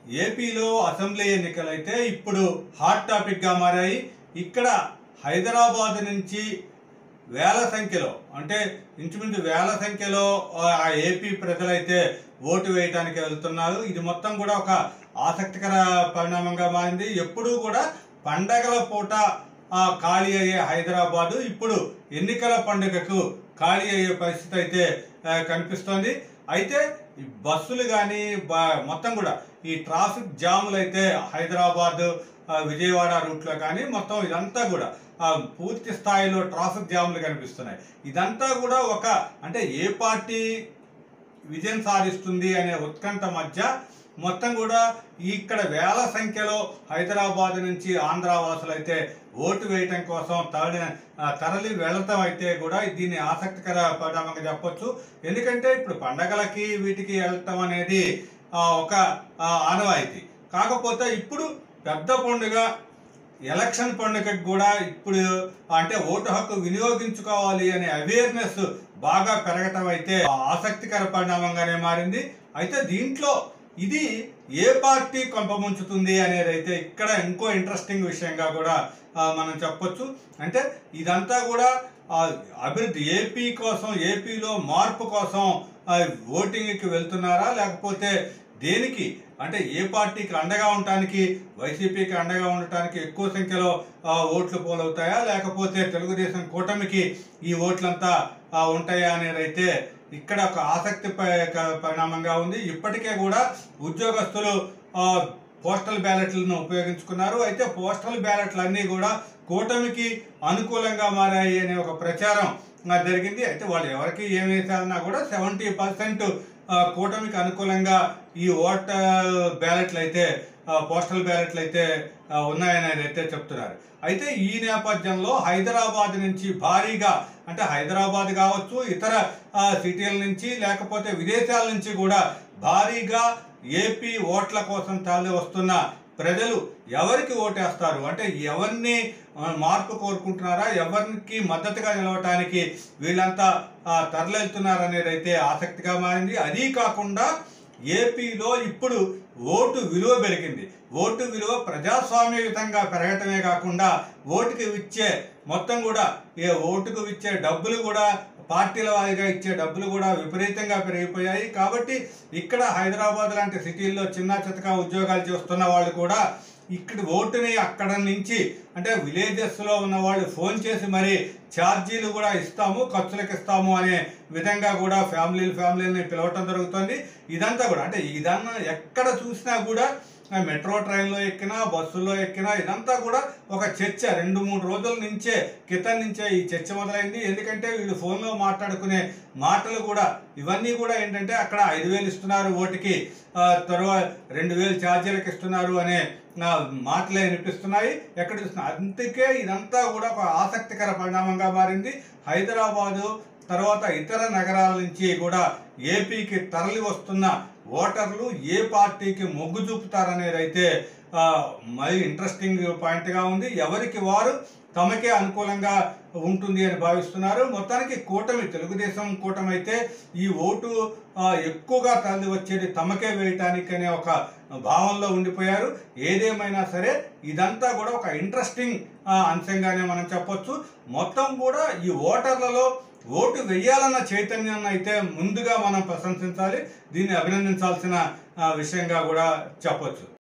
ఏపీలో అసెంబ్లీ ఎన్నికలైతే ఇప్పుడు హాట్ టాపిక్గా మారాయి. ఇక్కడ హైదరాబాద్ నుంచి వేల సంఖ్యలో అంటే ఇంచుమించు వేల సంఖ్యలో ఆ ఏపీ ప్రజలైతే ఓటు వేయడానికి వెళ్తున్నారు. ఇది మొత్తం కూడా ఒక ఆసక్తికర పరిణామంగా మారింది. ఎప్పుడూ కూడా పండగల పూట ఖాళీ అయ్యే హైదరాబాదు ఇప్పుడు ఎన్నికల పండుగకు ఖాళీ అయ్యే పరిస్థితి అయితే కనిపిస్తోంది. అయితే బస్సులు కానీ మొత్తం కూడా ఈ ట్రాఫిక్ జాములు అయితే హైదరాబాద్ విజయవాడ రూట్లో కానీ మొత్తం ఇదంతా కూడా పూర్తి స్థాయిలో ట్రాఫిక్ జాములు కనిపిస్తున్నాయి. ఇదంతా కూడా అంటే ఏ పార్టీ విజయం సాధిస్తుంది అనే ఉత్కంఠ మధ్య మొత్తం కూడా ఇక్కడ వేల సంఖ్యలో హైదరాబాద్ నుంచి ఆంధ్ర వాసులు అయితే ఓటు వేయటం కోసం తరలి వెళ్ళటం అయితే కూడా దీన్ని ఆసక్తికర పరిణామంగా చెప్పొచ్చు. ఎందుకంటే ఇప్పుడు పండగలకి వీటికి వెళ్ళటం అనేది ఒక ఆనవాయితీ. కాకపోతే ఇప్పుడు పెద్ద పండుగ ఎలక్షన్ పండుగకి కూడా ఇప్పుడు అంటే ఓటు హక్కు వినియోగించుకోవాలి అనే అవేర్నెస్ బాగా పెరగటం అయితే ఆసక్తికర పరిణామంగానే మారింది. అయితే దీంట్లో ఇది ఏ పార్టీ కొంపముంచుతుంది అనేది అయితే ఇక్కడ ఇంకో ఇంట్రెస్టింగ్ విషయంగా కూడా మనం చెప్పొచ్చు. అంటే ఇదంతా కూడా అభివృద్ధి ఏపీ కోసం, ఏపీలో మార్పు కోసం ఓటింగ్కి వెళ్తున్నారా, లేకపోతే దేనికి అంటే ఏ పార్టీకి అండగా ఉండటానికి, వైసీపీకి అండగా ఉండటానికి ఎక్కువ సంఖ్యలో ఓట్లు పోలవుతాయా, లేకపోతే తెలుగుదేశం కూటమికి ఈ ఓట్లంతా ఉంటాయా అనేది అయితే ఇక్కడ ఒక ఆసక్తి పరిణామంగా ఉంది. ఇప్పటికే కూడా ఉద్యోగస్తులు పోస్టల్ బ్యాలెట్లను ఉపయోగించుకున్నారు. అయితే పోస్టల్ బ్యాలెట్లు అన్నీ కూడా కూటమికి అనుకూలంగా మారాయి అనే ఒక ప్రచారం జరిగింది. అయితే వాళ్ళు ఎవరికి ఏం వేసారన్నా కూడా 70% కూటమికి అనుకూలంగా ఈ బ్యాలెట్లు అయితే పోస్టల్ బ్యాలెట్లు అయితే ఉన్నాయని అయితే చెప్తున్నారు. అయితే ఈ నేపథ్యంలో హైదరాబాద్ నుంచి భారీగా అంటే హైదరాబాద్ కావచ్చు, ఇతర సిటీల నుంచి లేకపోతే విదేశాల నుంచి కూడా భారీగా ఏపీ ఓట్ల కోసం తరలి వస్తున్న ప్రజలు ఎవరికి ఓటేస్తారు, అంటే ఎవరిని మార్పు కోరుకుంటున్నారా, ఎవరికి మద్దతుగా నిలవటానికి వీళ్ళంతా తరలివెళ్తున్నారు అనేది అయితే ఆసక్తిగా మారింది. అదీ కాకుండా ఏపీలో ఇప్పుడు ఓటు విలువ పెరిగింది. ఓటు విలువ ప్రజాస్వామ్యయుతంగా పెరగటమే కాకుండా ఓటుకు ఇచ్చే మొత్తం కూడా ఓటుకు ఇచ్చే డబ్బులు కూడా పార్టీల వారీగా ఇచ్చే డబ్బులు కూడా విపరీతంగా పెరిగిపోయాయి. కాబట్టి ఇక్కడ హైదరాబాద్ లాంటి సిటీల్లో చిన్న చితక ఉద్యోగాలు చేస్తున్న వాళ్ళు కూడా ఇక్కడ ఓటుని అక్కడ నుంచి అంటే విలేజెస్లో ఉన్న వాళ్ళు ఫోన్ చేసి మరి ఛార్జీలు కూడా ఇస్తాము, ఖర్చులకు ఇస్తాము అనే విధంగా కూడా ఫ్యామిలీని పిలవటం జరుగుతుంది. ఇదంతా కూడా అంటే ఇదన్నా ఎక్కడ చూసినా కూడా మెట్రో ట్రైన్లో ఎక్కినా, బస్సుల్లో ఎక్కినా ఇదంతా కూడా ఒక చర్చ. 2-3 రోజుల క్రితం నుంచే ఈ చర్చ మొదలైంది. ఎందుకంటే వీళ్ళు ఫోన్లో మాట్లాడుకునే మాటలు కూడా ఇవన్నీ కూడా ఏంటంటే అక్కడ 5,000 ఇస్తున్నారు ఓటుకి, తర్వాత 2,000 ఛార్జీలకు ఇస్తున్నారు అనే మాటలే వినిపిస్తున్నాయి. ఎక్కడ చూస్తున్నా అందుకే ఇదంతా కూడా ఒక ఆసక్తికర పరిణామంగా మారింది. హైదరాబాదు తర్వాత ఇతర నగరాల నుంచి కూడా ఏపీకి తరలి వస్తున్న ఓటర్లు ఏ పార్టీకి మొగ్గు చూపుతారనేది అయితే మరి ఇంట్రెస్టింగ్ పాయింట్గా ఉంది. ఎవరికి వారు తమకే అనుకూలంగా ఉంటుంది అని భావిస్తున్నారు. మొత్తానికి తెలుగుదేశం కూటమి అయితే ఈ ఓటు ఎక్కువగా తరలి వచ్చేది తమకే వేయటానికి అనే ఒక భావనలో ఉండిపోయారు. ఏదేమైనా సరే ఇదంతా కూడా ఒక ఇంట్రెస్టింగ్ అంశంగానే మనం చెప్పొచ్చు. మొత్తం కూడా ఈ ఓటర్లలో ఓటు వెయ్యాలన్న చైతన్యాన్ని అయితే ముందుగా మనం ప్రశంసించాలి. దీన్ని అభినందించాల్సిన విషయంగా కూడా చెప్పొచ్చు.